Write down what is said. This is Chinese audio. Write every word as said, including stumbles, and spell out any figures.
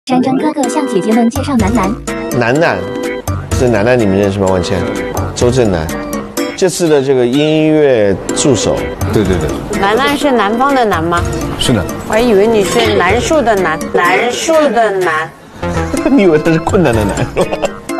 山珍哥哥向姐姐们介绍楠楠。 楠楠是楠楠，你们认识吗？万茜，周震南。这次的这个音乐助手， 对对对。 楠楠是南方的南吗？ 是的。 我还以为你是楠树的楠，楠树的楠。 你以为他是困难的难是吧？